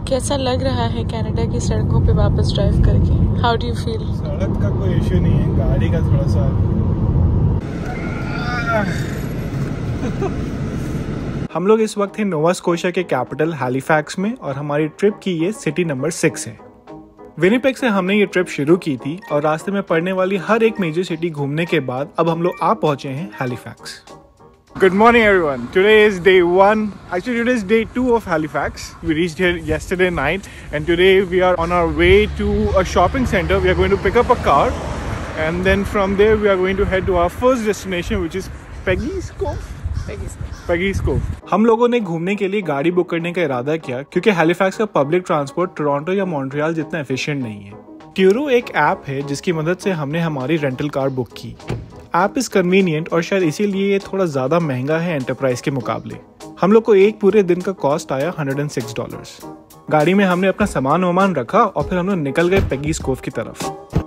कैसा लग रहा है कनाडा की सड़कों पे वापस ड्राइव करके? How do you feel? सड़क का कोई इश्यू नहीं है, गाड़ी का थोड़ा सा। हम लोग इस वक्त हैं नोवा स्कोशिया के कैपिटल हैलिफैक्स में और हमारी ट्रिप की ये सिटी नंबर 6 है। विनिपेग से हमने ये ट्रिप शुरू की थी और रास्ते में पड़ने वाली हर एक मेजर सिटी घूमने के बाद अब हम लोग आ पहुंचे हैं Halifax. Good morning everyone. Today is day 1. Actually today is day 2 of Halifax. We reached here yesterday night and today we are on our way to a shopping center. We are going to pick up a car and then from there we are going to head to our first destination which is Peggy's Cove. Peggy's Cove. हम लोगों ने घूमने के लिए गाड़ी book करने का इरादा किया क्योंकि हैलिफैक्स का पब्लिक ट्रांसपोर्ट टोरंटो या मॉन्ट्रियल जितना एफिशिएंट नहीं है। ट्यूरो एक ऐप है जिसकी मदद से हमने हमारी रेंटल कार बुक की। ऐप इज कन्वीनियंट और शायद इसीलिए ये थोड़ा ज्यादा महंगा है एंटरप्राइज के मुकाबले। हम लोग को एक पूरे दिन का कॉस्ट आया $106। गाड़ी में हमने अपना सामान वामान रखा और फिर हम लोग निकल गए पेगीज कोव की तरफ।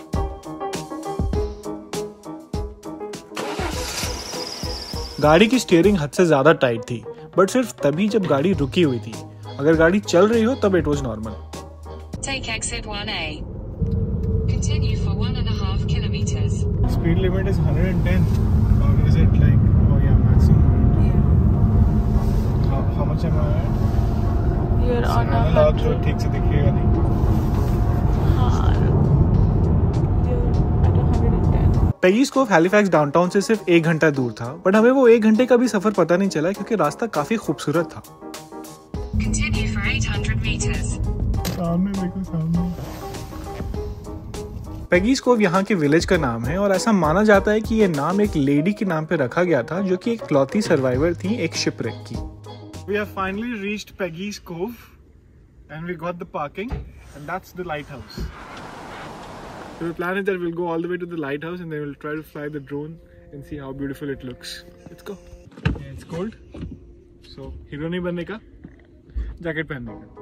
गाड़ी की स्टीयरिंग हद से ज्यादा टाइट थी बट सिर्फ तभी जब गाड़ी रुकी हुई थी। अगर गाड़ी चल रही हो तब it was normal. Take exit 1A. Continue for 1.5 kilometers. Speed limit is 110 or is it like, oh yeah, maximum? Yeah. How much am I at? You're on 100. ठीक से दिखेगा नहीं। हाँ, you're at 110. Peggy's Cove Halifax downtown से सिर्फ 1 घंटा दूर था बट हमें वो 1 घंटे का भी सफर पता नहीं चला क्योंकि रास्ता काफी खूबसूरत था। Continue for 800 meters. सामने देखो सामने। पेगीज कोव यहाँ के विलेज का नाम है और ऐसा माना जाता है कि ये नाम एक लेडी के नाम पे रखा गया था जो कि एक इकलौती सर्वाइवर थी एक शिपरेक की। We have finally reached Peggy's Cove and we got the parking and that's the lighthouse. So the plan is that we'll go all the way to the lighthouse and then we'll try to fly the drone and see how beautiful it looks. Let's go. Yeah, it's cold. So hero नहीं बनने का, jacket पहनने का।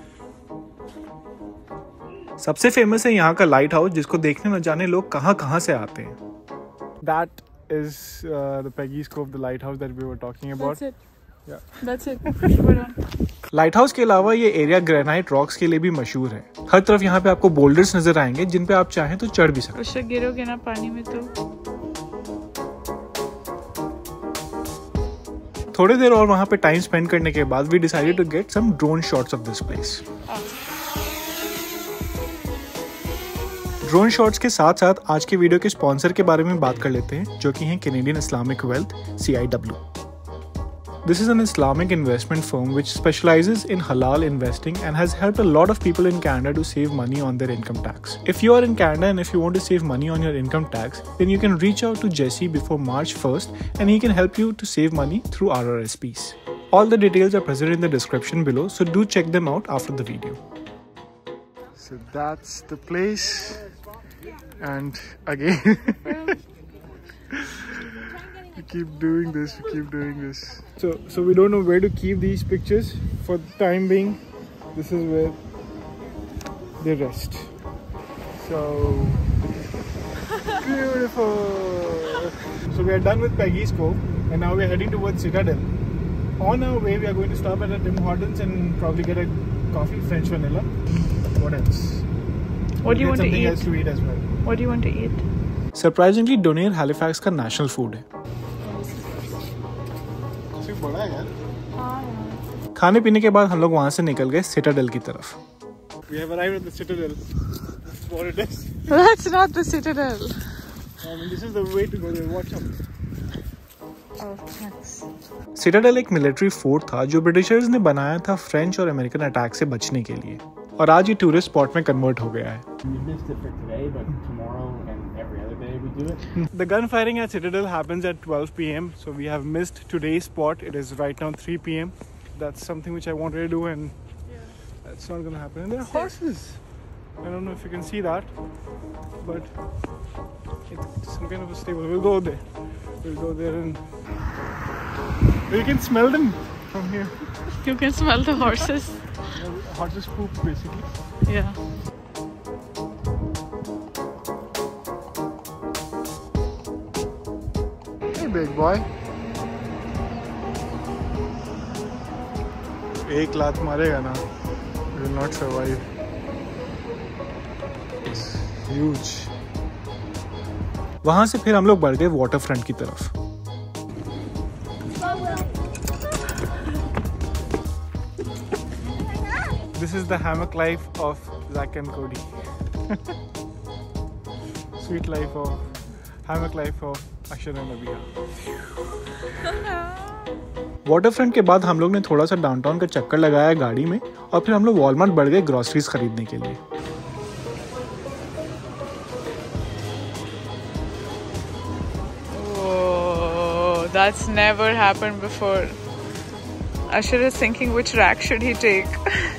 सबसे famous है यहाँ का light house जिसको देखने न जाने लोग कहाँ से आते हैं। That is the Peggy's Cove, the lighthouse that we were talking about. That's it. Yeah. That's it. We're done. Lighthouse के अलावा ये एरिया ग्रेनाइट रॉक्स के लिए भी मशहूर है। हर तरफ यहाँ पे आपको बोल्डर्स नजर आएंगे जिन पे आप चाहें तो चढ़ भी सकते हैं। उससे गिरोगे ना पानी में तो। थोड़ी देर और वहाँ पे टाइम स्पेंड करने के बाद we decided to get some drone shots of this place. Drone shots के साथ साथ आज के वीडियो के स्पॉन्सर के बारे में बात कर लेते हैं जो कि हैं Canadian Islamic Wealth CIW. This is an Islamic investment firm which specializes in halal investing and has helped a lot of people in Canada to save money on their income tax. If you are in Canada and if you want to save money on your income tax, then you can reach out to Jesse before March 1st and he can help you to save money through RRSPs. All the details are present in the description below, so do check them out after the video. So that's the place and again we keep doing this. So we don't know where to keep these pictures. For the time being, this is where they rest. So beautiful. So we are done with Peggy's Cove and now we are heading towards Citadel. On our way, we are going to stop at a Tim Hortons and probably get a coffee, French vanilla. What else? What do you want to something eat? else to eat as well. What do you want to eat? Surprisingly, Donair Halifax का national food है। बड़ा है यार। खाने पीने के बाद हम लोग वहाँ से निकल गए सिटाडेल की तरफ। We have arrived at the Citadel. That's what it is. That's not the Citadel. I mean, this is the way to go there. Watch out. Oh, thanks. Citadel एक मिलिट्री फोर्ट था जो Britishers ने बनाया था French और American attack से बचने के लिए और आज ये टूरिस्ट स्पॉट में कन्वर्ट हो गया है। The gun firing at Citadel happens at 12 p.m. So we have missed today's spot. It is right now 3 p.m. That's something which I wanted to do and that's not going to happen. And there are horses. I don't know if you can see that, but it's some kind of a stable. We'll go there. We'll go there and we can smell them from here. You can smell the horses. Horses poop basically. Yeah. Hey big boy. एक लात मारेगा ना will not survive. It's huge. वहां से फिर हम लोग बढ़ गए वाटर फ्रंट की तरफ. This is the hammock life of Zach and Cody. Sweet life of hammock life of Ashar and Abhiya. Waterfront के बाद हम लोग ने थोड़ा सा डाउनटाउन का चक्कर लगाया गाड़ी में और फिर हम लोग वॉलमार्ट बढ़ गए ग्रोसरीज खरीदने के लिए. Oh, that's never happened before. Ashar is thinking which rack should he take.